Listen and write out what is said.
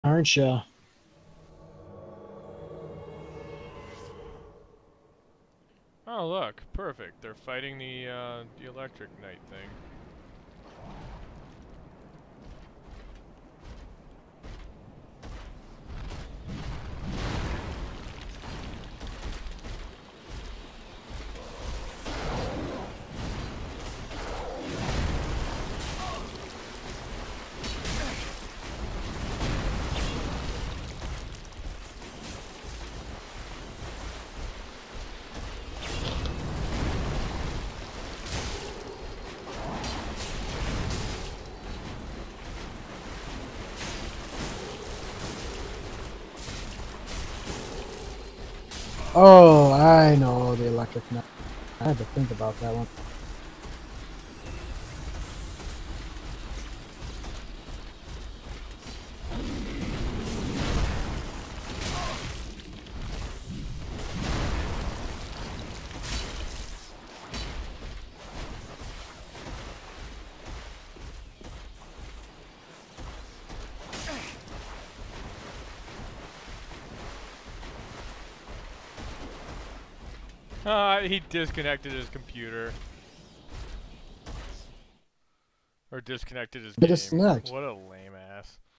Aren't you? Oh, look, perfect. They're fighting the electric knight thing. Oh, I know the electric knight. I had to think about that one. He disconnected his computer. Or disconnected his game. Disconnect. What a lame ass.